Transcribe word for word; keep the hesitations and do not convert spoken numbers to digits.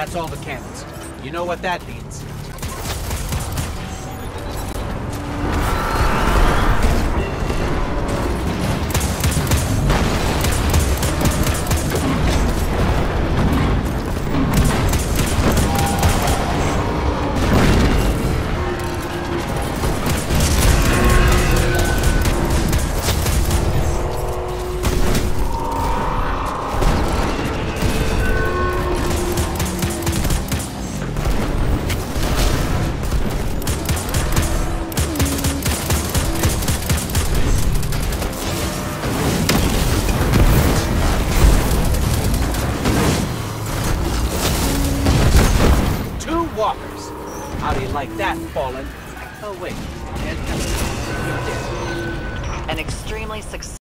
That's all the cannons. You know what that means. Walkers. How do you like that, Fallen? Oh wait, and An extremely successful